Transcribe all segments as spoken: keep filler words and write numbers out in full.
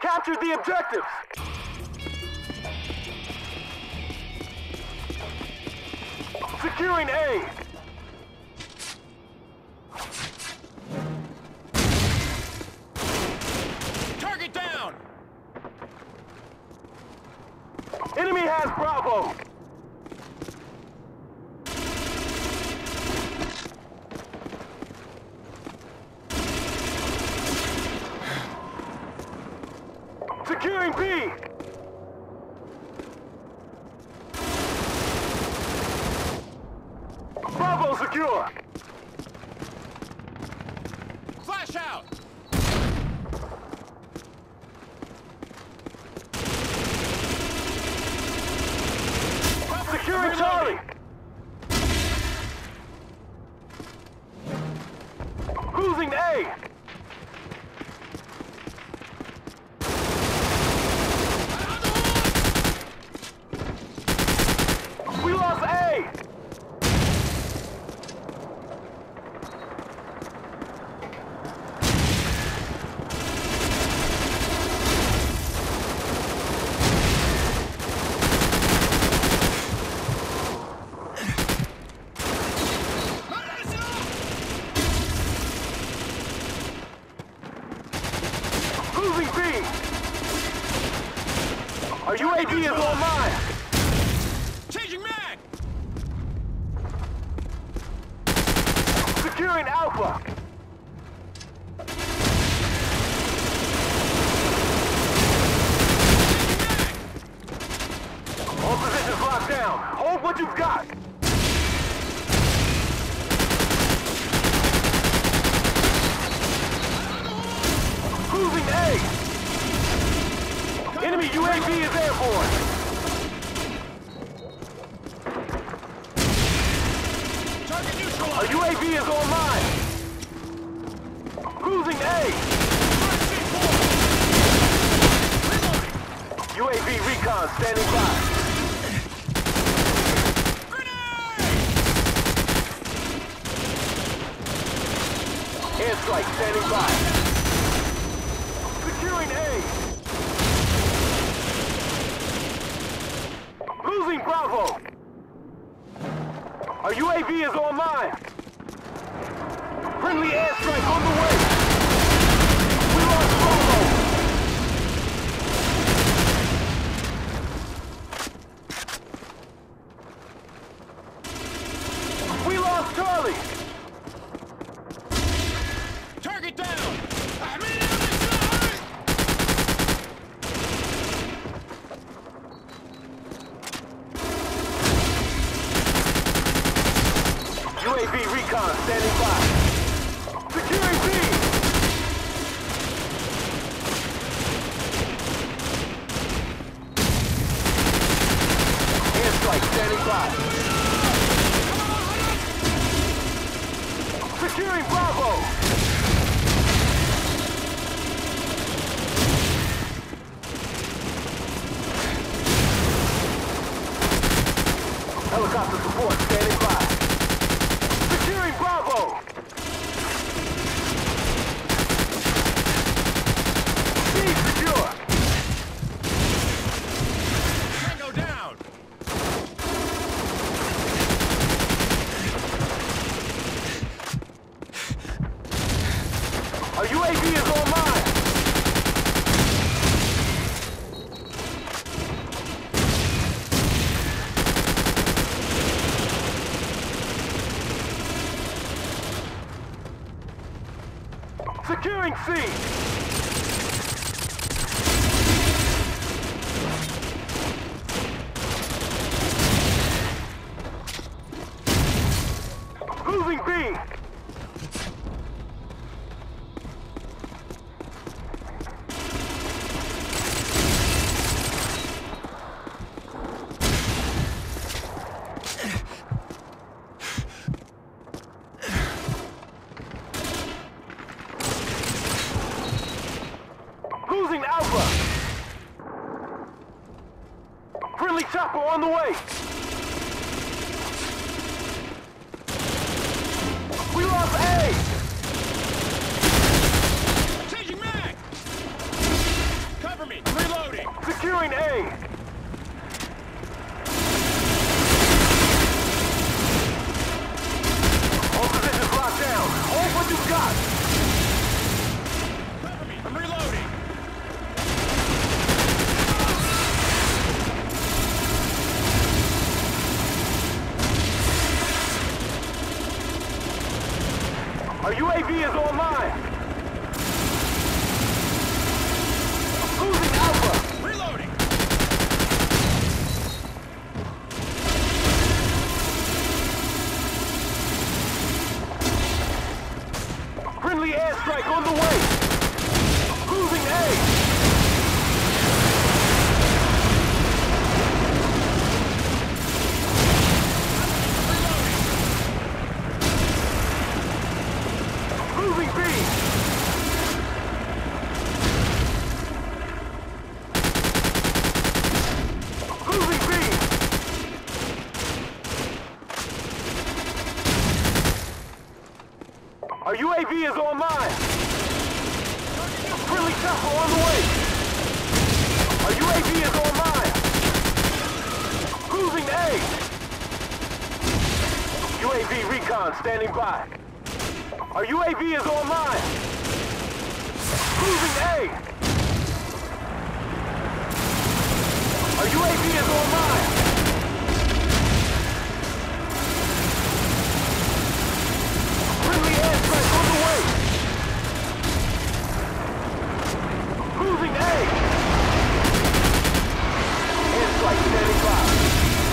captured the objectives! Securing A! Target down! Enemy has Bravo! Securing B! Bravo secure! Flash out! Securing Charlie! Losing A! We lost A! Losing B! Our U A V is online! Changing mag! Securing Alpha! All positions locked down. Hold what you've got! Losing A! Enemy U A V is airborne! Target neutralized! Our U A V is online! Losing A! U A V recon standing by. Airstrike standing by. Securing A! Losing Bravo! Our U A V is online! Friendly airstrike on the way! We lost Bravo! We lost Charlie! Target down! U A V recon standing by. Securing B! Airstrike standing by. Securing Bravo! Helicopter support standing by. Securing Bravo! B secure! Tango down! Our U A V is online! Securing C! Losing B! Losing Alpha! Friendly chopper on the way! We lost A! Changing mag! Cover Securing A. All positions locked down. Hold what you've got. Cover me. I'm reloading. Our U A V is online. Losing Alpha. Reloading. Friendly airstrike on the way. Losing A. Losing B. Losing B. Our U A V is online. Friendly chopper on the way. Our U A V is online. Losing A. U A V recon standing by. Our U A V is online. Losing A. Our U A V is online. Friendly airstrike on the way. Losing A. Airstrike standing by.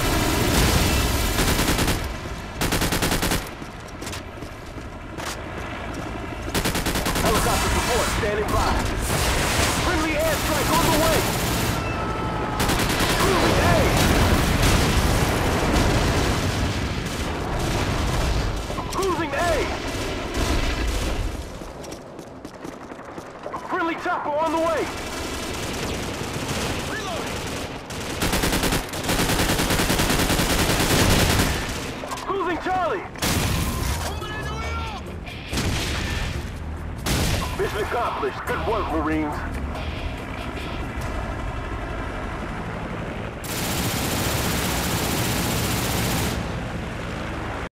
Helicopter support standing by. Friendly airstrike on the way. Losing A. Losing A. Friendly chopper on the way. Reloading. Losing Charlie. Mission accomplished. Good work, Marines.